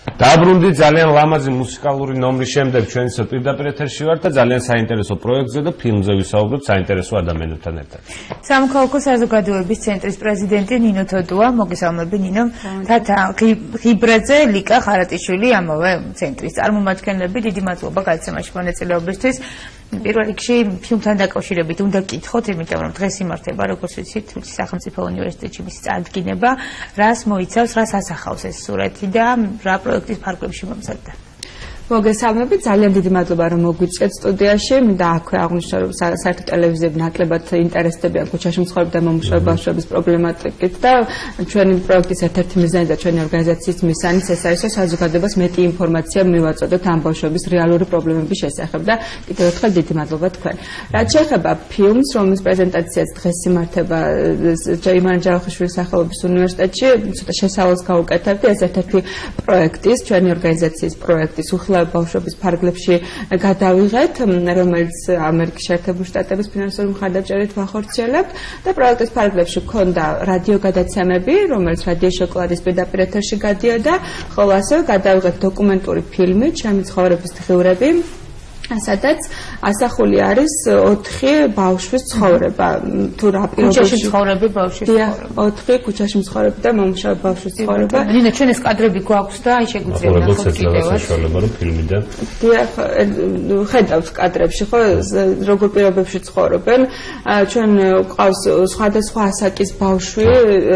დაბრუნდი ძალიან ლამაზი მუსიკალური ნომრის შემდეგ ჩვენს პირდაპირ ეთერში ვართ და ძალიან საინტერესო პროექტზე და ფილმზე ვისაუბრებთ საინტერესო ადამიანებთან ერთად. სამოქალაქო საზოგადოების ცენტრის პრეზიდენტი ნინო თოდუა, მოგესალმები ნინო. თათა ღიბრაძე, ლიკა ხარატიშვილი ამავე ცენტრის წარმომადგენლები, დიდი მადლობა გადაცემაში მონაწილეობისთვის. პირველ რიგში ფილმთან დაკავშირებით უნდა გკითხოთ, იმიტომ რომ დღეს იმართება, როგორც ვიცით, სახელმწიფო უნივერსიტეტში მისი წარდგინება, რას მოიცავს, რას ასახავს ეს სურათი და რა პროექტის ფარგლებში მომზადდა. მოგესალმებით, ძალიან დიდი მადლობა რომ მოგვიწევთ სტუდიაში. მინდა აქვე აღვნიშნო რომ საერთო ტელევიზიები ნაკლებად ინტერესდებიან ქუჩაში მცხოვრები და მომუშავე ბავშვების პრობლემატიკით და ჩვენი პროექტის ერთ-ერთი მიზანი და ჩვენი ორგანიზაციის მისიაც ეს არის, რომ საზოგადოებას მეტი ინფორმაცია მივაწოდოთ ამ ბავშვების რეალური პრობლემების შესახებ და კიდევ ერთხელ დიდი მადლობა თქვენ. რაც შეეხება ფილმს, რომლის პრეზენტაციაც დღეს იმართება იმან ჯავახიშვილის სახელობის უნივერსიტეტში, ცოტა შესავალს გავუკეთებდი, ეს ერთ-ერთი პროექტის, ჩვენი ორგანიზაციის პროექტის ბავშვების ფარგლებში გადავიღეთ, რომელიც ამერიკის შეერთებული შტატების ფინანსური მხარდაჭერით ვახორციელებთ და პროექტის ფარგლებში ჰქონდა რადიო გადაცემები, რომელიც რადიო შოკოლადის პირდაპირ ეთერში გადიოდა, ხოლო ასევე გადავიღეთ დოკუმენტური ფილმი ჩემი ცხოვრების დღიურები, სადაც ასახული არის 4 ბავშვის ცხოვრება. თუ რა ქუჩაში მცხოვრები ბავშვის ცხოვრება. 4 ქუჩაში მცხოვრები და მომუშავე ბავშვის ცხოვრება. ნინო, ჩვენ ეს კადრები გვაქვს და აი შეგვიძლია ნახოთ კიდევაც. საშუალება რომ ფილმიდან. დიახ, ხედავთ კადრებში, ხო, როგორ პირობებში ცხოვრობენ. ჩვენ გვყავს სხვადასხვა ასაკის ბავშვი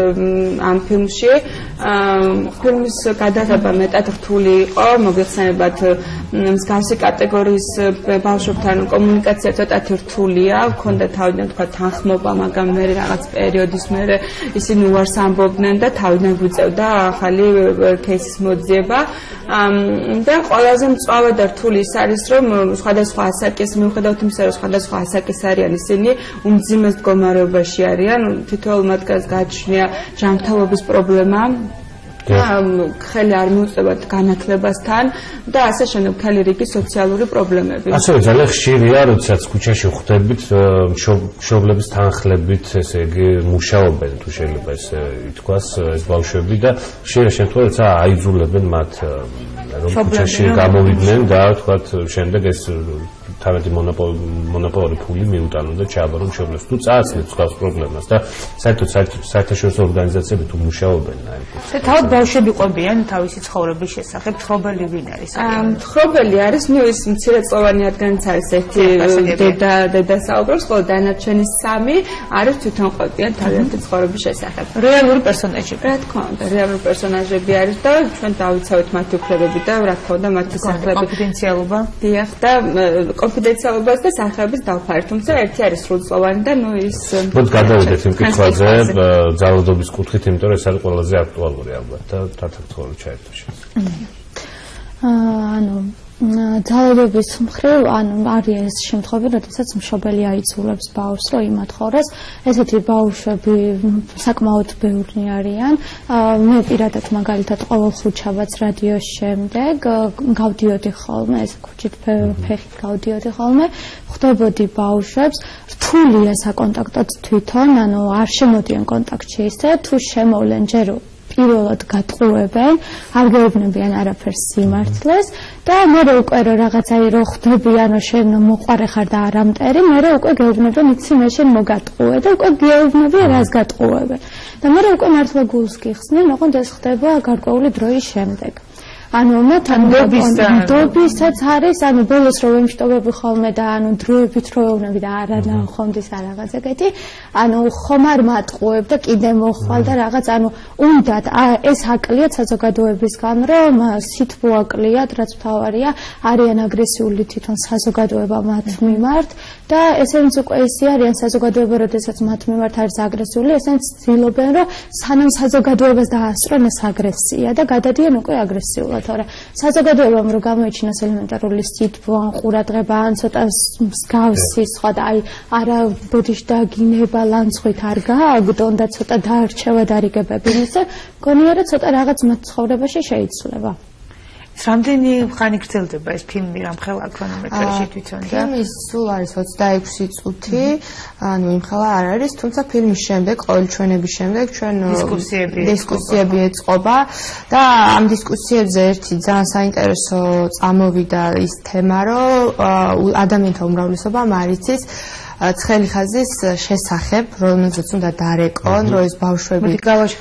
ამ ფილმში. ფილმის გადაღება მეტად რთული იყო, მოგეხსენებათ მსგავსი კატეგორიის ბავშვებთან კომუნიკაცია ცოტათი რთულია, ჰქონდა თავიდან თქვა თანხმობა, მაგრამ მე რაღაც პერიოდის მერე ისინი უარს ამბობდნენ და თავიდან გვიწევდა ახალი кейსის მოძიება. და ყველაზე მწვავე და რთული ის არის, რომ სხვადასხვა ასაკის მიუხედავად იმისა, რომ სხვადასხვა ასაკის არიან ისინი, უმძიმეს მდგომარეობაში არიან, თითოეულ მათგანს გააჩნია ჯანმრთელობის პრობლემა. ხელი არ მიუწევათ განათლებასთან და ასე შემდეგ მთელი რიგი სოციალური პრობლემები. ასევე ძალიან ხშირია, როდესაც ქუჩაში ხვდებით მშობლების თანხლებით, ესე იგი, მუშაობენ, თუ შეიძლება ესე ითქვას, ეს ბავშვები და ხშირ შემთხვევაში აიძულებენ მათ რომ ქუჩაში გამოვიდნენ და თქვათ შემდეგ ეს თავისი მონოპოლური ფული მიუტანონ და ჩააბარონ მშობლებს. თუ წააცნეთ სხვას პრობლემას და საერთაშორისო ორგანიზაციები თუ მუშაობენ აი ეს. თავად ბავშვები ყვებიან თავისი ცხოვრების შესახებ, თხრობელი ვინ არის? თხრობელი არის, ნუ ის მცირეწლოვანი რადგანაც არის ერთი დედა საუბრობს, ხოლო დანარჩენი 3 არის თვითონ ყვებიან თავიანთი ცხოვრების შესახებ. რეალური პერსონაჟები. რა თქმა უნდა, რეალური პერსონაჟები არის და ჩვენ დავიცავთ მათი უფლებები და რა თქმა უნდა მათი სახელები. კონფიდენციალობა. დიახ და კონფიდენციალობას და სახელების დავფარეთ, თუმცა ერთი არის სრულწლოვანი და ნუ ის მოდი გადავიდეთ იმ კითხვაზე ძალადობის კუთხით, იმიტომ რომ ეს არის ყველაზე აქტუალური ალბათ და თათათხოვრო ჩაერთო შენს. ანუ ძალადობის მხრივ არის ეს შემთხვევები, როდესაც მშობელი აიძულებს ბავშვს, რომ იმათხოვრეს. ესეთი ბავშვები საკმაოდ ბევრი არიან. მე პირადად მაგალითად ყოველ ხუთშაბათს რადიოს შემდეგ გავდიოდი ხოლმე, ეს ქუჩით ფეხით გავდიოდი ხოლმე, ხვდებოდი ბავშვებს, რთულია საკონტაქტოდ თვითონ, ანუ არ შემოდიან კონტაქტში ისე, თუ შემოვლენ ჯერ პირველად გატყუებენ, არ გეუბნებიან არაფერს სიმართლეს და მე უკვე რაღაცა რო ხვდებიან, რომ შენ მოყარე ხარ და არ ამტერი, მე უკვე გეუბნებიან, იცი მე შენ მოგატყუე და უკვე გეუბნები რას გატყუებენ. და მე უკვე მართლა გულს გიხსნენ, ოღონდ ეს ხდება გარკვეული დროის შემდეგ. ანუ მეთან დობისაც არის, ანუ ბოლოს რო ვემშტობები ხოლმე და ანუ დროებით რო ვეუბნები და არა ნახონდის არ რაღაც ეგეთი, ანუ ხომ არ მატყუებ და კიდე მოხვალ და რაღაც, ანუ უნდათ ეს აკლიათ საზოგადოებისგან, რომ სითბო აკლიათ, რაც მთავარია, არიან აგრესიული თვითონ საზოგადოება მათ მიმართ და ესენიც უკვე ისე არიან საზოგადოება, როდესაც მათ მიმართ არის აგრესიული, ესენიც ცდილობენ, რომ სანამ საზოგადოებას დაასწრონ ეს აგრესია და გადადიან უკვე აგრესიულად. თორე საზოგადოებამ რო გამოიჩინოს ელემენტარული სითბო ან ყურადღება ან ცოტა მსგავსი სხვა და აი არა ბოდიშ და გინება ლანცხვით არ გააგდონ და ცოტა დაარჩევა დარიგებები ისე გონია რომ ცოტა რაღაც მათ ცხოვრებაში შეიცვლება. რამდენი ხანი გრძელდება ეს ფილმი რამხელა ქრონომეტრაჟი თვითონ და ფილმის სულ არის 26 წუთი, ანუ იმხელა არ არის, თუმცა ფილმის შემდეგ, ყოველი ჩვენების შემდეგ ჩვენ დისკუსიები ეწყობა და ამ დისკუსიებზე ერთი ძალიან საინტერესო წამოვიდა ის თემა, რომ ადამიანთა უმრავლესობა არ იცის ცხელი ხაზის შესახებ, რომელზეც უნდა დარეკონ, რომ ეს ბავშვები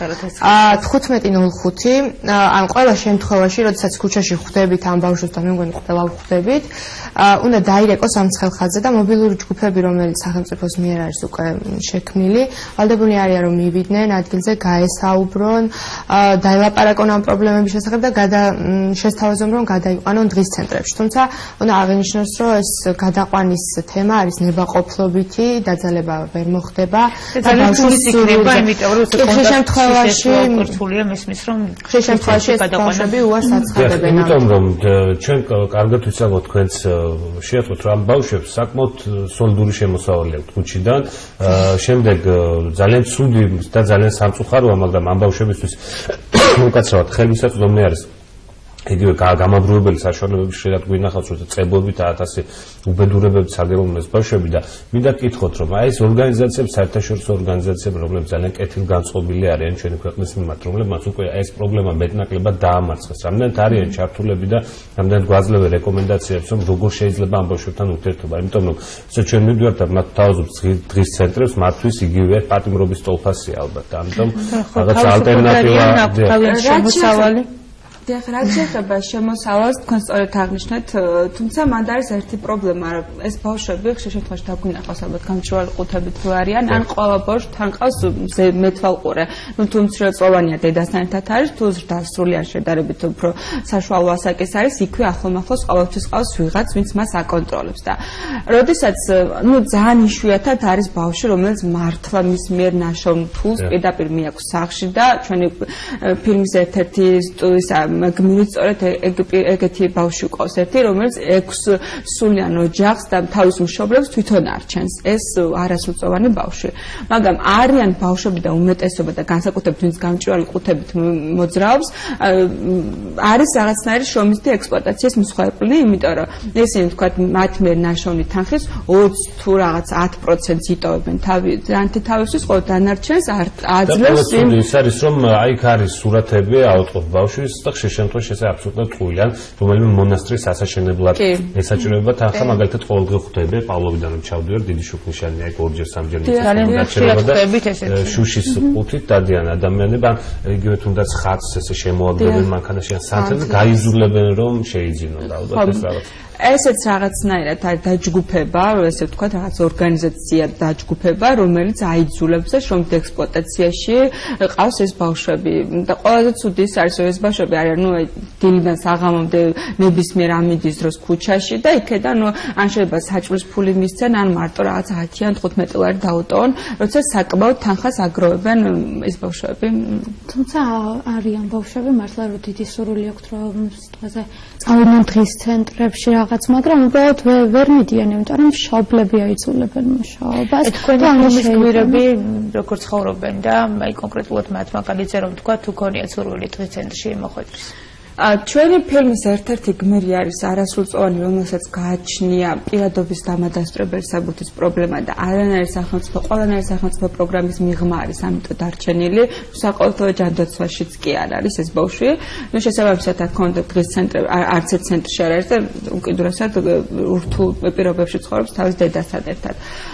15:05, ან ყველა შემთხვევაში, როდესაც ქუჩაში ხვდებით ამ ბავშვებს და მე მგონი ყველა ხვდებით, უნდა დაირეკოს ამ ცხელ ხაზზე და მობილური ჯგუფები, რომელიც სახელმწიფოს მიერ არის უკვე შექმნილი, ვალდებული არიან რომ მივიდნენ ადგილზე, გაესაუბრონ, დაელაპარაკონ ამ პრობლემების შესახებ და შესთავაზონ რომ გადაიყვანონ დღის ცენტრებში. თუმცა უნდა აღინიშნოს, რომ ეს გადაყვანის თემა არის ნებაყოფლობითი, დაძალება ვერ მოხდება. ძალიან თulis იქნება, იმიტომ რომ ხშირ შემთხვევაში რთულია მესმის რომ ხშირ შემთხვევაში ბავშვები უარს აცხადებენ. იმიტომ რომ ჩვენ კარგად ვიცავთ თქვენს შეეძლოთ რომ ბავშვებს საკმაოდ სოლიდური შემოსავალი აქვთ ქუჩიდან. შემდეგ ძალიან ცუდი და ძალიან სამწუხაროა, მაგრამ ამ ბავშვებისთვის უკაცრავად ხელმისაწვდომი არის იგივე გამაბრუებელი საშუალებების შედეგად გვინახავს რომ წებობით 1000 უბედურებებით საგერმანოს ბავშვები და მინდა გკითხოთ რომ აი ეს ორგანიზაციები საერთაშორისო ორგანიზაციები რომლებიც ძალიან კეთილგანწყობილი არიან ჩვენი ქვეყნის მიმართ რომლებმაც უკვე ეს პრობლემა მეტნაკლებად დაამარცხეს რამდენად არიან ჩართულები და რამდენად გვაძლევენ რეკომენდაციებს რომ როგორ შეიძლება ამ ბავშვებთან ურთიერთობა იმიტომ რომ ჩვენ მივიდივართ და მათ თავაზობს დღის ცენტრებს მათთვის იგივე პატიმრობის ტოლფასია ალბათ და ამიტომ რაღაც ალტერნატივა რაც შეეხება შემოსავალს, თქვენ სწორედ აღნიშნეთ, თუმცა მანდ არის ერთი პრობლემა, რომ ეს ბავშვები ხშირ შემთხვევაში დაგვინახავს ალბათ გამჭვირვალე ყუთებით თუ არიან, ან ყველა ბავშვთან ყავს მეთვალყურე. ნუ თუ მცირეწლოვანია დედასთან ერთად არის, თუ ზრდასრული ან შედარებით უფრო საშუალო ასაკის არის, იქვე ახლომახლოს ყოველთვის ყავს ვიღაც, ვინც მას აკონტროლებს და როდესაც ნუ ძალიან იშვიათად არის ბავშვი, რომელიც მართლა მის მიერ ნაშოვნ ფულს პირდაპირ მიაქვს სახლში და ჩვენი ფილმის ერთ-ერთი სტუდიის გმირიც სწორედ ეგეთი ბავშვი ყავს ერთი, რომელიც 6 სულიან ოჯახს და თავის მშობლებს თვითონ არჩენს. ეს არასრულწლოვანი ბავშვი. მაგრამ არიან ბავშვები და უმეტესობა და განსაკუთრებით ვინც გამჭვირვალე ყუთებით მოძრაობს, არის რაღაცნაირი შრომითი ექსპლუატაციის მსხვერპლი, იმიტომ რომ ესენი თქვათ მათ მიერ ნაშოვნი თანხის 20 თუ რაღაც 10% იტოვებენ თავისთვის, ხოლო დანარჩენს აძლევს იმ ის არის რომ აი იქ არის სურათები აუტყობ ბავშვის და ხშირ შემთხვევაში ეს აბსოლუტურად ტყუილან, რომელიმე მონასტრის ასაშენებლად ესაჭიროება თანხა, მაგალითად ყოველდღე ხვდები პავლოვიდან რომ ჩავდივარ, დიდი შუქნიშანია, იქ ორჯერ სამჯერ მიწევდა შუშის ყუთით დადიან ადამიანები, ან იგივე თუნდაც ხატს ესე შემოაგდებენ მანქანაში ან სანთელს, გაიზრულებენ რომ შეიძინონ და ალბათ ეს რაღაც ესეც რაღაცნაირად არის დაჯგუფება, ესე ვთქვათ, რაღაც ორგანიზაცია დაჯგუფება, რომელიც აიძულებს და შრომით ექსპლუატაციაში ყავს ეს ბავშვები. და ყველაზე ცუდი ის არის, რომ ეს ბავშვები არიან, ნუ დილიდან საღამომდე ნებისმიერ ამიდის დროს ქუჩაში და იქედან ნუ ან შეიძლება საჭმლის ფული მისცენ, ან მარტო რაღაც 10-ან 15 ლარი დაუტოვონ, როცა საკმაოდ თანხას აგროვებენ ეს ბავშვები. თუმცა არიან ბავშვები მართლა რომ დიდი სურვილი აქვთ რომ სიტყვაზე წავიდნენ დღის ცენტრებში რაღაც, მაგრამ უბრალოდ ვერ მიდიან, იმიტომ რომ მშობლები აიძულებენ მუშაობას. თქვენი ფილმის გმირები როგორ ცხოვრობენ და აი კონკრეტულად მათ მაგალითზე რომ თქვა თუ ქონიათ სურვილი დღის ცენტრში მოხვედრის. ჩვენი ფილმის ერთ-ერთი გმირი არის არასრულწლოვანი, რომელსაც გააჩნია პირადობის დამადასტურებელი საბუთის პრობლემა და ყველანაირი სახელმწიფო პროგრამის მიღმა არის ამიტომ დარჩენილი. საყოველთაო ჯანდაცვაშიც კი არ არის ეს ბავშვი. ნუ შესაბამისად აქ დღის ცენტრი არც ერთ ცენტრში არ არის და უკიდურესად ურთულ პირობებში ცხოვრობს თავის დედასთან ერთად.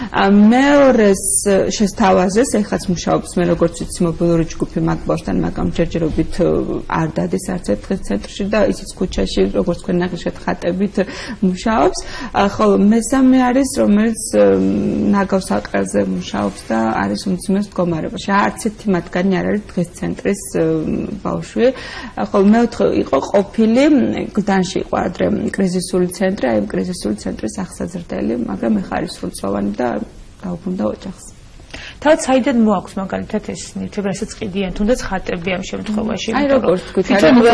მეორეს შესთავაზეს, ეხლაც მუშაობს მე როგორც ვიცი მობილური ჯგუფი მაგ ბავშვთან, მაგრამ ჯერჯერობით არ დადის არც ერთ დღის ცენტრში და ისიც ქუჩაში, როგორც თქვენ ნახეთ, ხატებით მუშაობს. ხოლო მესამე არის, რომელიც ნაგავს აყრაზე მუშაობს და არის უმძიმეს მდგომარეობაში. არც ერთი მათგანი არ არის დღის ცენტრის ბავშვი. ხოლო მეოთხე იყო ყოფილი გდანში იყო ადრე კრიზისული ცენტრი, აი კრიზისული ცენტრის აღსაზრდელი, მაგრამ ეხლა არის სრულწლოვანი და დაუბრუნდა ოჯახს. თავად საიდან მოაქვს მაგალითად ეს ნივთები, რასაც ყიდიან, თუნდაც ხატები ამ შემთხვევაში. აი როგორც თქვით,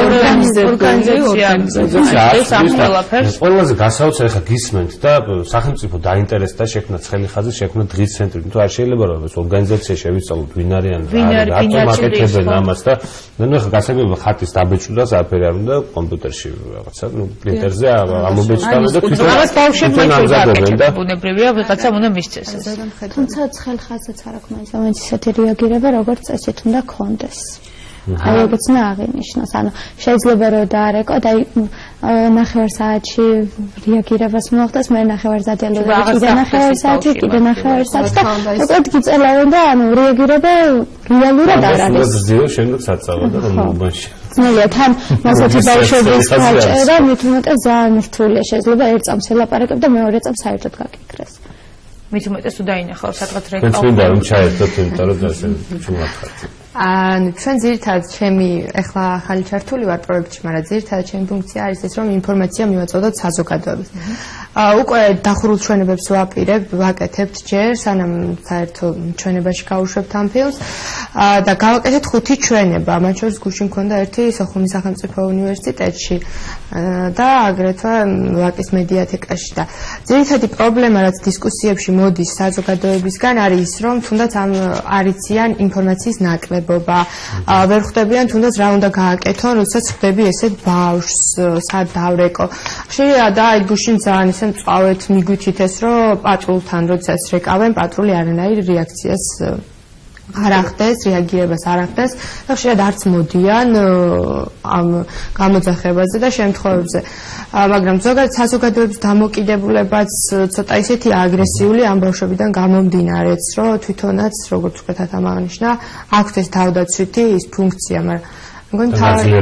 ეს ამ ყველაფერს ყველაზე გასაოცარი ხა გისმენთ და სახელმწიფო დაინტერესდა შექმნა ცხელი ხაზი, შექმნა დღის ცენტრი. თუ არ შეიძლება რომ ეს ორგანიზაცია შევისწავლოთ ვინ არიან, რატომ აკეთებენ ამას და ნუ ხა გასაგებია ხატის დაბეჭდას არაფერი არ უნდა კომპიუტერში რაღაცა, ნუ პრინტერზე ამობეჭდავენ და თვითონ ამას ბავშვებმა შეგვაკეთებენ. ბუნებრივია ვიღაცა უნდა მისცეს ეს. თუმცა ცხელ ხაზსაც არ აქვს მაინც ამით ისეთი რეაგირება, როგორც წესით უნდა ქონდეს. აი ეგეც უნდა აღინიშნოს. ანუ შეიძლება რომ დაარეკო და ნახევარ საათში რეაგირებას მოახდას, მე ნახევარ საათი კიდე ნახევარ საათი, კიდე ნახევარ საათი და უბრალოდ გიწელავენ და ანუ რეაგირება რეალურად არ არის. ზრდიო შემდეგ საწავა და რომანში. ძნელია თან მასეთი ბავშვების გაჭერა მით უმეტეს ძალიან რთულია. შეიძლება ერთ წამს ელაპარაკებ და მეორე წამს საერთოდ გაკიკრეს. მით უმეტეს თუ დაინახავ სადღაც რეკლამა. თქვენ მინდა რომ ჩაერთოთ, იმიტომ რომ ასე ჩუმატყავთ. ჩვენ ძირითადად ჩემი ახლა ახალი ჩართული ვარ პროექტში, მაგრამ ძირითადად ჩემი ფუნქცია არის ეს, რომ ინფორმაცია მივაწოდოთ საზოგადოებას. უკვე დახურულ ჩვენებებს ვაპირებ, ვაკეთებთ ჯერ, სანამ საერთო ჩვენებაში გავუშვებთ ამ ფილმს და გავაკეთეთ 5 ჩვენება, მათ შორის გუშინ მქონდა ერთი სოხუმის სახელმწიფო უნივერსიტეტში და აგრეთვე ვაკის მედიათეკაში და ძირითადი პრობლემა, რაც დისკუსიებში მოდის საზოგადოებისგან არის ის, რომ თუნდაც არ იციან ინფორმაციის ნაკლებობა, ვერ ხვდებიან თუნდაც რა უნდა გააკეთონ, როდესაც ხვდები ესეთ ბავშვს, სად დავრეკო. ხშირია და აი გუშინ ძალიან ისე წავეთ მიგვითით ეს, რომ პატრულთან როდესაც რეკავენ, პატრული არანაირ რეაქციას არ ახდენს, რეაგირებას არ ახდენს და ხშირად არც მოდიან ამ გამოძახებაზე და შემთხვევებზე. მაგრამ ზოგადად საზოგადოების დამოკიდებულებაც ცოტა ისეთი აგრესიული ამ ბავშვებიდან გამომდინარეც, რომ თვითონაც როგორც ვთქვათ ამაღნიშნა, აქვთ ეს თავდაცვითი ის ფუნქცია, მაგრამ მგონი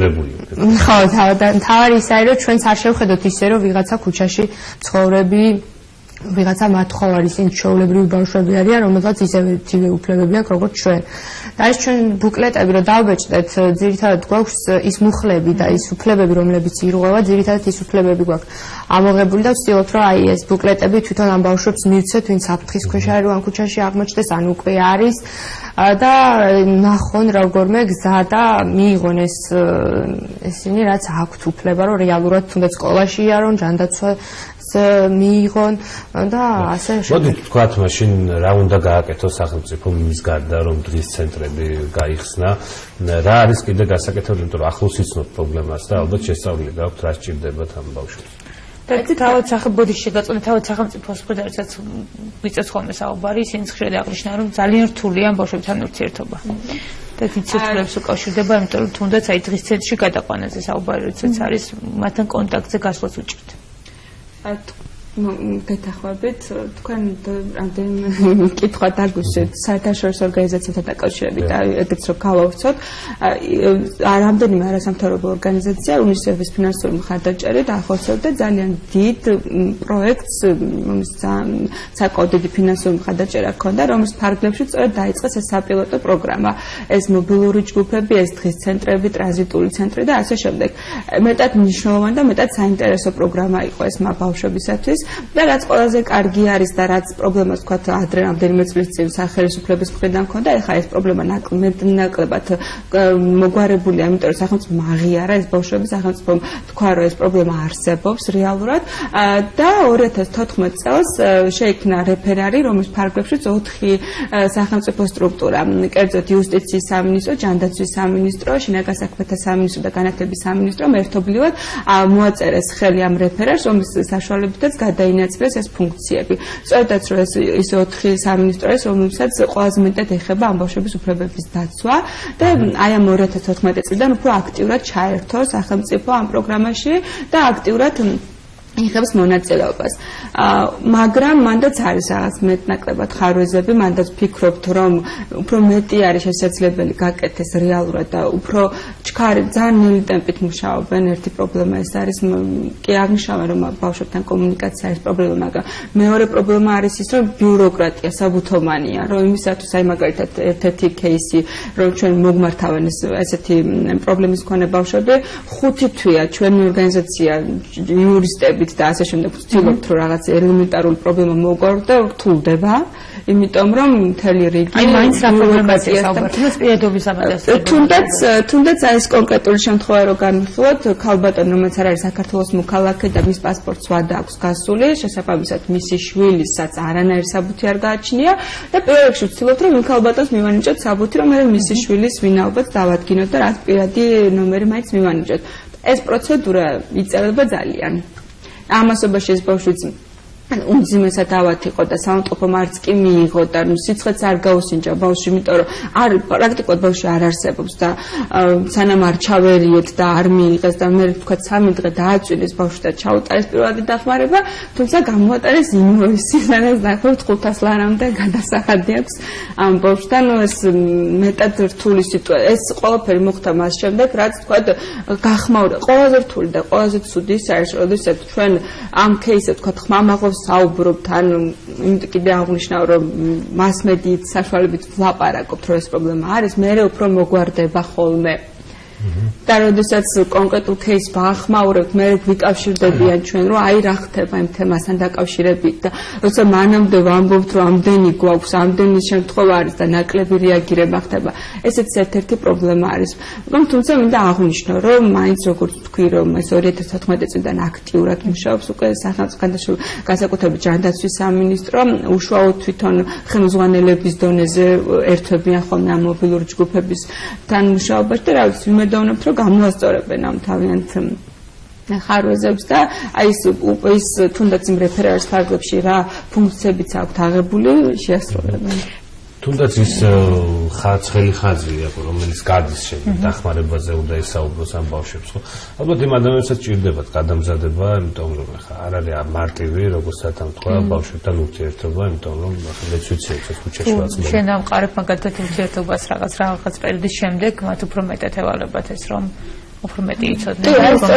თავარი ისაა, რომ ჩვენც არ შევხედოთ ისე, რომ ვიღაცა ქუჩაში ცხოვრები ვიღაცა მათხოვარ ისინი ჩვეულებრივი ბავშვები არიან, რომელთაც ისევე უფლებები აქვს როგორც ჩვენ. და ეს ჩვენ ბუკლეტები რომ დავბეჭდეთ, ძირითადად გვაქვს ის მუხლები და ის უფლებები, რომლებიც ირღვევა, ძირითადად ის უფლებები გვაქვს ამოღებული და ვცდილობთ, რომ აი ეს ბუკლეტები თვითონ ამ ბავშვებს მივცეთ, ვინც აფრთხის ქვეშ არის, რომ ამ ქუჩაში აღმოჩნდეს, ან უკვე არის და ნახონ როგორმე გზა და მიიღონ ესენი რაც აქვთ უფლება, რომ რეალურად თუნდაც სკოლაში იარონ, ჯანდაცვა მიიღონ და ასე მოდი თქვათ მაშინ რა უნდა გააკეთოს სახელმწიფომ იმის გარდა რომ დღის ცენტრები გაიხსნა რა არის კიდე გასაკეთებელი იმიტომ რომ ახლოს იცნობთ პრობლემას და ალბათ შესწავლილი გაქვთ რა სჭირდებათ ამ ბავშვებს და თავად სახელმწიფოს შეგაწყვეტა თავად სახელმწიფოს პროდუქციაც ვიწევს ხოლმე საუბარი ისინი ხშირად აღნიშნავენ რომ ძალიან რთულია ამ ბავშვებთან ურთიერთობა და ცირკულებს უკავშირდება იმიტომ რომ თუნდაც აი დღის ცენტრში გადაყვანაზე საუბარი როდესაც არის მათთან კონტაქტზე გასვლას უჭირთ გეთახვებით თქვენ რამდენიმე კითხვა დაგუსვით საერთაშორისო ორგანიზაციათა დაკავშირებით და ეგეც რომ გავავრცოთ რამდენიმე არასამთავრობო ორგანიზაცია UNICEF-ის ფინანსური მხარდაჭერით ახორციელებდა ძალიან დიდ პროექტს რომელიც საკმაოდ დიდი ფინანსური მხარდაჭერა ჰქონდა რომლის ფარგლებში სწორედ დაიწყეს ეს საპილოტო პროგრამა ეს მობილური ჯგუფები ეს დღის ცენტრები ტრანზიტული ცენტრი და ასე შემდეგ მეტად მნიშვნელოვანი და მეტად საინტერესო პროგრამა იყო ეს ბავშვებისათვის და რაც ყველაზე კარგი არის და რაც პრობლემას თქვათ ადრე რამდენიმე წლის წინ სახელმწიფოების მხრიდან მქონდა ეხლა ეს პრობლემა ნაკლებად მოგვარებულია იმიტომ რომ სახელმწიფომ აღიარა ეს ბავშვები სახელმწიფომ თქვა რომ ეს პრობლემა არსებობს რეალურად და 2014 წელს შეიქმნა რეფერარი რომლის ფარგლებშიც 4 სახელმწიფო სტრუქტურა კერძოდ იუსტიციის სამინისტრო ჯანდაცვის სამინისტრო შინაგან საქმეთა სამინისტრო და განათლების სამინისტრომ ერთობლივად მოაწერეს ხელი ამ რეფერარს რომლის საშუალებითაც გადაინაცვლეს ეს ფუნქციები. სწორედაც რომ ეს 4 სამინისტრო ეს რომელსაც ყველაზე მეტად ეხება ამ ბავშვების უფლებების დაცვა და აი ამ 2014 წლიდან უფრო აქტიურად ჩაერთო სახელმწიფო ამ პროგრამაში და აქტიურად იღებს მონაწილეობას. მაგრამ მანდაც არის რაღაც მეტნაკლებად ხარვეზები, მანდაც ვფიქრობთ, რომ უფრო მეტი არის შესაძლებელი გაკეთდეს რეალურად და უფრო ჩქარი ძალიან ნელი ტემპით მუშაობენ. ერთი პრობლემა ეს არის, კი აღნიშნავენ, რომ ბავშვებთან კომუნიკაცია არის პრობლემა, მაგრამ მეორე პრობლემა არის ის, რომ ბიუროკრატია საბუთოვანია, რომ იმისათვის აი მაგალითად ერთ-ერთი кейსი, რომ ჩვენ მოგმართავენ ესეთი პრობლემის მქონე ბავშვები, 5 თვეა ჩვენი ორგანიზაცია იურისტები და ასე შემდეგ ვცდილობთ რომ რაღაც ელემენტარული პრობლემა მოგვარდა და რთულდება იმიტომ რომ მთელი რიგი აი მაინც რა პრობლემაა საუბარი პირადობის ამადასტურებელი თუნდაც ეს კონკრეტული შემთხვევა რო განვიხილოთ ქალბატონი რომელიც არ არის საქართველოს მოქალაქე და მის პასპორტს ვადა აქვს გასული შესაბამისად მისი შვილისაც არანაირი საბუთი არ გააჩნია და პირველ რიგში ვცდილობთ რომ ქალბატონს მივანიჭოთ საბუთი რომ მე მისი შვილის ვინაობას დავადგინოთ და რაც პირადი ნომერი მაინც მივანიჭოთ ეს პროცედურა იწერება ძალიან ამასობაში ეს ბავშვიც უმძიმესად ავად იყო და სამწყობო მარც კი მიიღო და სიცხეც არ გაუსინჯა ბავშვი, იმიტომ რომ არ პრაქტიკულად ბავშვი არ არსებობს და სანამ არ ჩავერიეთ და არ მიიღეს და მე თქვა 3 დღე დააწვინეს ბავშვი და ჩაუტარეს პირველადი დახმარება, თუმცა გამოატარეს ინვოისი, სადაც დაახლოებით 500 ლარამდე გადასახადი აქვს ამ ბავშვთან, ეს მეტად რთული სიტუაცია. ეს ყველაფერი მოხდა მას შემდეგ, რაც თქვა გახმაურა, ყველაზე რთული და ყველაზე ცუდი ის არის, როდესაც ჩვენ ამ кейსზე თქვა ხმამაღლებს საუბრობთ, ანუ იმიტომ კიდე აღნიშნავ, რომ მასმედიით საშუალებით ვლაპარაკობთ, რომ ეს პრობლემა არის, მე უფრო მოგვარდება ხოლმე. და როდესაც კონკრეტულ кейსს ვახმაურებთ, მე გვიკავშირდებიან ჩვენ, რომ აი რა ხდება იმ თემასთან დაკავშირებით და როცა მანამდე ვამბობთ, რომ ამდენი გვაქვს, ამდენი შემთხვევა არის და ნაკლები რეაგირება ხდება, ესეც ერთ-ერთი პრობლემა არის. თუმცა მინდა აღვნიშნო, რომ მაინც როგორც თქვი, რომ ეს 2014 წლიდან აქტიურად მუშაობს უკვე სახელმწიფო განსაკუთრებით ჯანდაცვის სამინისტრო, უშუალოდ თვითონ ხელმძღვანელების დონეზე ერთვებიან ხოლმე ამ მობილური ჯგუფებისთან მუშაობაში და რა ვიცი, ვიმედოვნებთ, რომ გამოასწორებენ ამ თავიანთ ხარვეზებს და აი ეს თუნდაც იმ რეფერალის ფარგლებში რა ფუნქციებიც აქვთ აღებული შეასრულებენ. თუნდაც ის ცხელი ხაზია, რომელიც გადის დახმარებაზე უნდა ისაუბროს ამ ბავშვებს, ხო? ალბათ იმ ადამიანებსაც ჭირდებათ გადამზადება, იმიტომ რომ ხა არ არის მარტივი, როგორც თქვა, ბავშვებთან ურთიერთობა, იმიტომ რომ მეც ვიცი, ეს ქუჩაში ვაცნობ. შენ ამყარებ მაგალითად ურთიერთობას რაღაც პერიოდის შემდეგ, მათ უფრო მეტად ევალებათ ეს რომ უფრო მეტი იცოდნენ.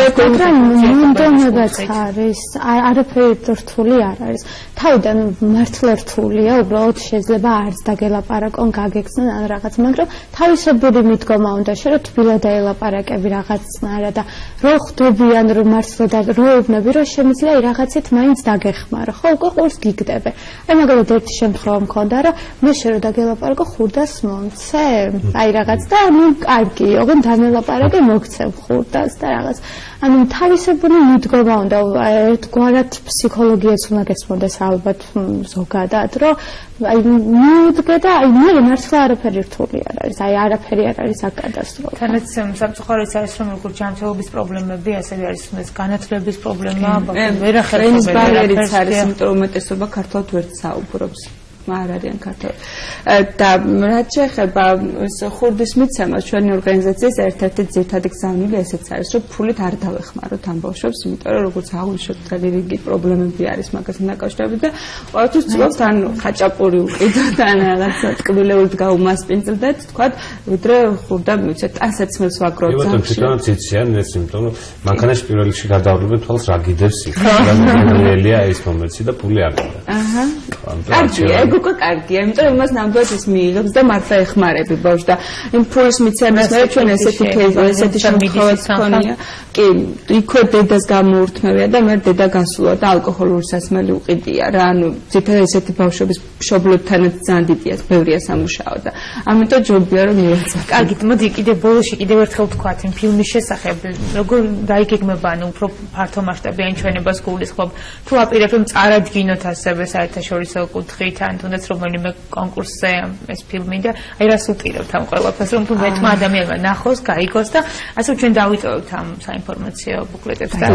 მონდომებაც არის, არაფერი რთული არ არის. თავიდან მართლა რთულია, უბრალოდ შეიძლება არც დაგელაპარაკონ, გაგექცნენ ან რაღაც, მაგრამ თავისებური მიდგომა უნდა შერო თბილად დაელაპარაკები რაღაცნაირა და რო ხვდებიან, რომ მართლა და რო ეუბნები, რომ შემიძლია რაღაცით მაინც დაგეხმარო, ხო, უკვე ყურს გიგდები. აი მაგალითად ერთი შემთხვევა მქონდა, რომ მე შერო დაგელაპარაკო ხურდას მომცე, აი რაღაც და ნუ კარგი, ოღონ დამელაპარაკე მოგცემ ხურდას და რაღაც. ანუ თავისებური მიდგომა უნდა, ერთგვარად ფსიქოლოგიაც უნდა გესმოდეს ალბათ ზოგადად, რომ აი მიუდგე და აი მე მართლა არაფერი რთული არ არის, აი არაფერი არ არის აკადასტროფა. თანაც სამწუხაროდ არის, რომ როგორც ჯანმრთელობის პრობლემები, ასევე არის განათლების პრობლემა, ვერახერხებენ. ეს ბარიერიც არის, იმიტომ რომ უმეტესობა ქართულად ვერ საუბრობს. არ არიან ქართველი. და რაც შეეხება ხურდის მიცემას ჩვენი ორგანიზაციის ერთ-ერთი ძირითადი გზავნილი ესეც არის, რომ ფულით არ დავეხმაროთ ამ ბავშვებს, იმიტომ რომ როგორც აღვნიშნეთ, ძალიან რიგი პრობლემები არის მაგასთან დაკავშირებით და ყოველთვის ვცდილობთ ან ხაჭაპური უყიდოთ, ან რაღაცა ტკბილეულით გაუმასპინძლდეთ, თქვათ, ვიდრე ხურდა მიცეთ, ასეც მელს ვაგროვთ. იმიტომ თვითონაც იციან ეს, იმიტომ რომ მანქანაში პირველ რიგში გადავლებენ თვალს რა გიდევს იქ. რამოდენია ეს მომენტი და ფული არ გადა. აჰა. კარგია, უკვე კარგია, იმიტომ რომ იმას ნამდვილად ის მიიღებს და მართლა ეხმარები ბავშვს და იმ ფულის მიცემის მერე ჩვენ ესეთი შემთხვევაც ქონია. კი, იქვე დედას გამოურთმევია და მე დედა გასულა და ალკოჰოლური სასმელი უყიდია რა, ანუ ძირითადად ესეთი ბავშვების მშობლებთანაც ძალიან დიდია, ბევრია სამუშაო და ამიტომ ჯობია რომ მივაწოდოთ. კარგით, მოდი კიდე ბოლოში კიდევ ერთხელ ვთქვათ იმ ფილმის შესახებ, როგორ დაიგეგმება, ანუ უფრო ფართო მასშტაბიან ჩვენებას გულისხმობ, თუ აპირებ რომ წარადგინოთ ასევე საერთაშორისო კუთხით, ან თუნდაც რომელიმე კონკურსზე ეს ფილმი და აი რას უპირებთ ამ ყველაფერს, რომ თუ მეტმა ადამიანმა ნახოს, გაიგოს და ასე ჩვენ დავიტოვებთ ამ საინფორმაციო ბუკლეტებს და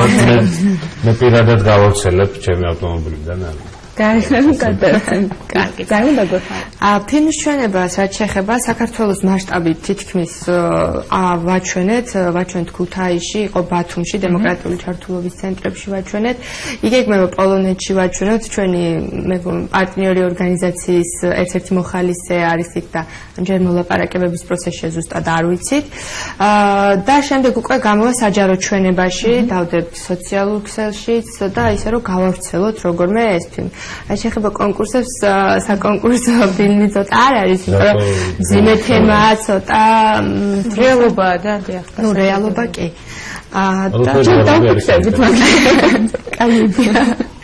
მე პირადად გავავრცელებ ჩემი ავტომობილიდან. კარგი, ძალიან დაგვეხმარა. ფილმის ჩვენებას რაც შეეხება საქართველოს მასშტაბით თითქმის ვაჩვენეთ ქუთაისში, იყო ბათუმში, დემოკრატიული ჩართულობის ცენტრებში ვაჩვენეთ. იგეგმება პოლონეთში ვაჩვენოთ, ჩვენი პარტნიორი ორგანიზაციის ერთ-ერთი მოხალისე არის იქ და ჯერ მოლაპარაკებების პროცესში ზუსტად არ ვიცით. და შემდეგ უკვე გამოვა საჯარო ჩვენებაში, დავდებთ სოციალურ ქსელშიც და ისე რომ გავავრცელოთ როგორმე ეს ფილმი. რაც შეეხება კონკურსებს, საკონკურსო ფილმი ცოტა არ არის, იმიტომ რომ ძიმე თემაა, ცოტა რეალობაა და დიახ. ნუ რეალობა კი. და ჩვენ დავფიქსირეთ მაგალითად.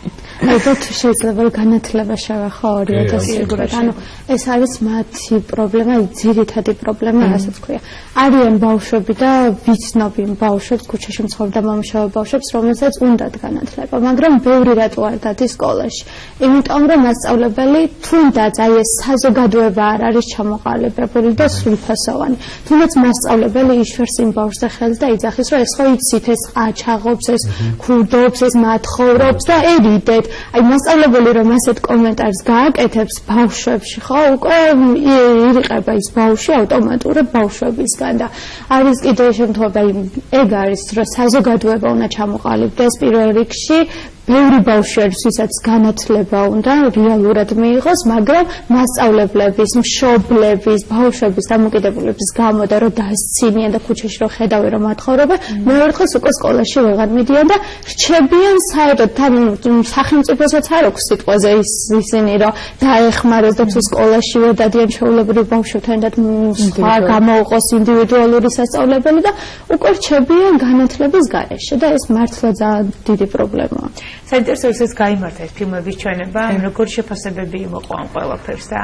მოდით შეიძლება განათლება შევეხო 2020 ანუ ეს არის მათი პრობლემა, ძირითადი პრობლემა, რასაც ქვია. არიან ბავშვები და ვიცნობი ბავშვებს, ქუჩაში მცხოვრებ და მომუშავე ბავშვებს, რომელსაც უნდათ განათლება, მაგრამ ბევრი რატო არ დადის სკოლაში. იმიტომ რომ მასწავლებელი თუნდაც აი ეს საზოგადოება არ არის ჩამოყალიბებული და სრულფასოვანი. თუნდაც მასწავლებელი იშვერს იმ ბავშვს და ხელს და იძახის, რომ ეს ხო იცით, ეს აჩაღობს, ეს ქურდობს, ეს მათხოვრობს და ერიდეთ. აი მასწავლებელი რომ ასეთ კომენტარს გააკეთებს ბავშვებში, ხო, უკვე ირიყება ის ბავშვი ავტომატურად ბავშვებისგან და არის კიდევ შემთხვევა, ეგ არის, რომ საზოგადოება უნდა ჩამოყალიბდეს პირველ რიგში. ბევრი ბავშვი არის, ვისაც განათლება უნდა რეალურად მიიღოს, მაგრამ მასწავლებლების, მშობლების, ბავშვების დამოკიდებულების გამო და რომ დასცინიან და ქუჩაში რომ ხედავენ რომ მათხოვრობენ, მეორე დღეს უკვე სკოლაში ვეღარ მიდიან და რჩებიან საერთოდ თან სახელმწიფოსაც არ აქვს სიტყვაზე ისინი რომ დაეხმაროს და თუ სკოლაში ვერ დადიან ჩვეულებრივ ბავშვებთან და სხვა გამოუყოს ინდივიდუალური სასწავლებელი და უკვე რჩებიან განათლების გარეშე და ეს მართლა ძალიან დიდი პრობლემაა. საინტერესო ის გაიმართა ეს ფილმების ჩვენება, როგორი შეფასებები მოყვა ამ ყველაფერს და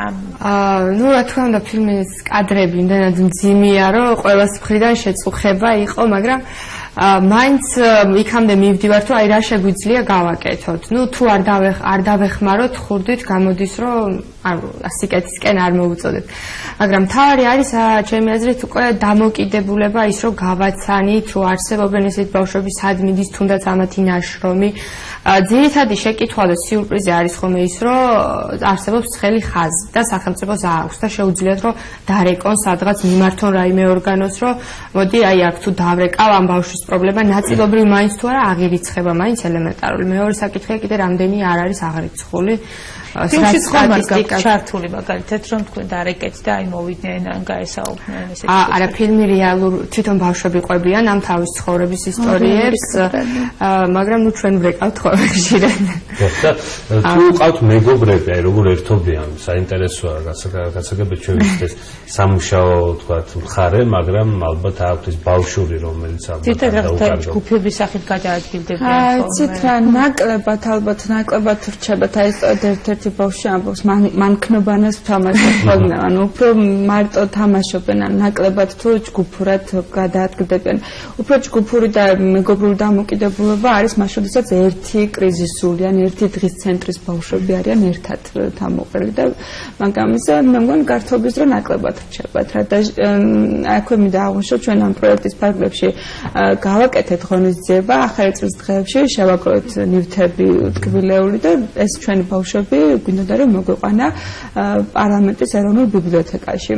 ნუ რა თქმა უნდა ფილმის კადრები იმდენად მძიმეა, რომ ყველას მხრიდან შეწუხება იყო, მაგრამ მაინც იქამდე მივდივართ, რომ აი რა შეგვიძლია გავაკეთოთ. ნუ თუ არ დავეხმაროთ ხურდით, გამოდის რომ სიკეთისკენ არ მოვუწოდეთ. მაგრამ თავარი არის ჩემი აზრით უკვე დამოკიდებულება ის რომ გავაცანით, რომ არსებობენ ესეთ ბავშვები, სად მიდის თუნდაც ამათი ნაშრომი. ძირითადი შეკითხვა და სიურპრიზი არის ხოლმე ის, რომ არსებობს ცხელი ხაზი და სახელმწიფოს აქვს და შეუძლიათ რომ დარეკონ სადღაც მიმართონ რაიმე ორგანოს, რომ მოდი აი აქ თუ დავრეკავ ამ ბავშვის პრობლემა ნაწილობრივ მაინც თუ არა აღირიცხება, მაინც ელემენტარული. მეორე საკითხია კიდე რამდენი არ არის აღრიცხული. ფილმში ხომას ჩართული მაგალითად რომ თქვენ დარეკეთ და აი მოვიდნენ ან გაესაუბრნენ ესეთი არა ფილმი რეალურ თვითონ ბავშვები ყვებიან ამ თავის ცხოვრების ისტორიებს მაგრამ ნუ ჩვენ ვრეკავთ ხოლმე ხშირად და თუ ყავთ მეგობრები აი როგორ ერთობიან საინტერესოა გასაგებად ჩვენ ვიცით სამუშაო თქვათ მხარე მაგრამ ალბათ აქვს ეს ბავშვური რომელიც ალბათ ჯგუფების სახით გადაადგილდებიან ხოლმე ცით რა ნაკლებად ალბათ ნაკლებად რჩებათ აი ეს ბავშვი ამბობს მან ქნობანას თამაშობ ხოლმე ანუ უფრო მარტო თამაშობენ ან ნაკლებად თუ ჯგუფურად გადაადგილდებიან უფრო ჯგუფური და მეგობრული დამოკიდებულება არის მაშინ როდესაც ერთი კრიზისული ან ერთი დღის ცენტრის ბავშვები არიან ერთად თამოყრილი და მაგრამ ისე მე მგონი გართობის დრო ნაკლებად რჩებათ რა და აქვე მინდა აღვნიშნო ჩვენ ამ პროექტის ფარგლებში გავაკეთეთ ღონისძიება ახალი წლის დღეებში შევაგროვეთ ნივთები ტკბილეული და ეს ჩვენი ბავშვები გვინდა რომ მოგვეყვანა პარლამენტის ეროვნულ ბიბლიოთეკაში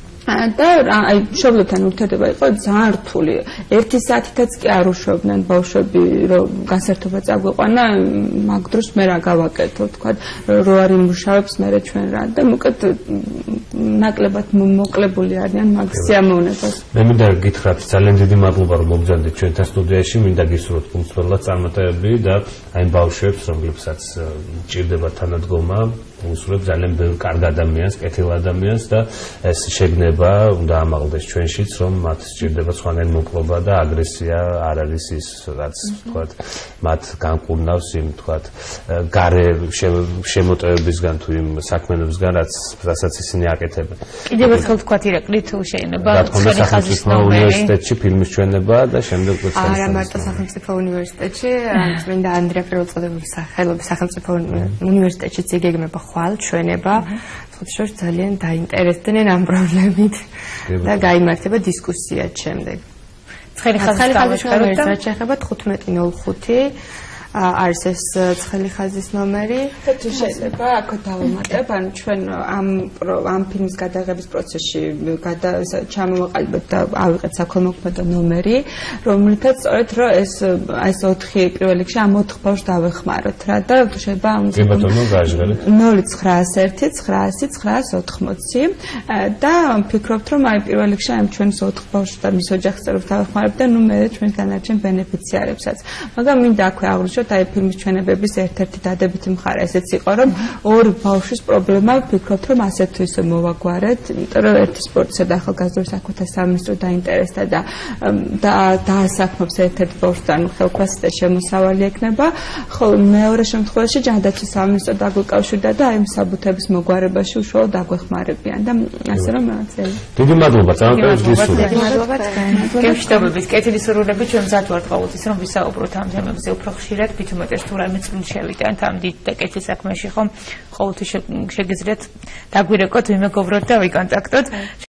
და აი მშობლებთან ურთიერთობა იყო ძალიან რთული. 1 საათითაც კი არ უშვებდნენ ბავშვები რომ გასართობა წაგვეყვანა მაგ დროს მე რა გავაკეთო თქვა რო არ იმუშავებს მე ჩვენ რა და მოკლედ ნაკლებად მოკლებული არიან მაგ სიამოვნებას. მე მინდა გითხრათ ძალიან დიდი მადლობა რომ მოგზავნეთ ჩვენთან სტუდიაში მინდა გისურვოთ პუნქტუალურად წარმატებები და აი ბავშვებს რომლებსაც ჭირდება თანადგომა უსურვებ ძალიან ბევრ კარგ ადამიანს, კეთილ ადამიანს და ეს შეგნება უნდა ამაღლდეს ჩვენშიც, რომ მათ სჭირდება სხვანაირ მოკლობა და აგრესია არ არის ის, რაც თქვათ, მათ განკურნავს იმ თქვათ, გარე შემოტევებისგან თუ იმ საქმიანობისგან, რასაც ისინი აკეთებენ. კიდევ ერთხელ თქვათ ირაკლი თუ შეიძლება სახელმწიფო უნივერსიტეტში ფილმის ჩვენება და შემდეგ არა მარტო სახელმწიფო უნივერსიტეტში, წმინდა ანდრია პრეუწოდებული სახელობის სახელმწიფო უნივერსიტეტშიც იგეგმება ხვალ ჩვენება ხუთშორს ძალიან დაინტერესდნენ ამ პრობლემით და გაიმართება დისკუსია შემდეგ. ცხელი ხაზის გამოსხება შეეხება 15:05 არის ეს ცხელი ხაზის ნომერი. თუ შეიძლება აქ დავუმატებ, ანუ ჩვენ ამ ფილმის გადაღების პროცესში ჩამოვაყალიბეთ და ავიღეთ საქველმოქმედო ნომერი, რომელთაც სწორედ რომ ეს 4 პირველ რიგში ამ 4 ბავშვს დავეხმაროთ რა და შეიძლება ამ 0901 900 და ვფიქრობთ რომ აი პირველ რიგში ამ ჩვენს 4 ბავშვს და მის ოჯახს წერებს დავეხმარებ და ნუ მე ჩვენს განარჩენ ბენეფიციარებსაც. მაგრამ მინდა აქვე აღვნიშნოთ უბრალოდ აი ფილმის ჩვენებების ერთ-ერთი დადებითი მხარე ესეც იყო, რომ ორ ბავშვის პრობლემა ვფიქრობთ, რომ ასეთ თუ ისე მოვაგვარეთ, იმიტომ რომ ერთი სპორტისა და ახალგაზრდულ საქმეთა სამინისტრო დაინტერესდა და დაასაქმობს ერთ-ერთ ბავშვს და ნუ ხელფასზე შემოსავალი ექნება, ხოლო მეორე შემთხვევაში ჯანდაცვის სამინისტრო დაგვეკავშირდა და აი საბუთების მოგვარებაში უშუალოდ დაგვეხმარებიან და ასე რომ რაღაცეა. დიდი მადლობა, წარმატებებს გისურვებთ. დიდი მადლობა თქვენ. გემშვიდობებით, კეთილი სურვილები, ჩვენ მზად ვართ ყოველთვის რომ ვისაუბროთ ამ თემებზე უფრო ხშირად, თვით უმეტეს თუ რაიმე წვლილი შევიტანთ ამ დიდ და კეთილ საქმეში, ხომ ყოველთვის შეგიძლიათ დაგვირეკოთ, ვიმეგობროთ და ვიკონტაქტოთ.